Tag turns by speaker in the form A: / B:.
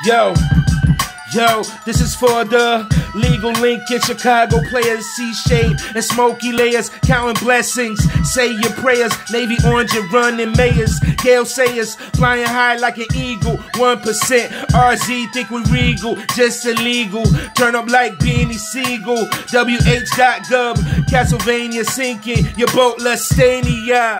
A: Yo, this is for the legal link in Chicago players, CShay and Smokey LAERz, counting blessings, say your prayers, Navy Orange and running mayors, Gale Sayers, flying high like an eagle, 1%, RZ think we regal, just illegal, turn up like Beanie Segul, WH.gov, Castlevania sinking, your boat LUS'ᵵ Ãniia.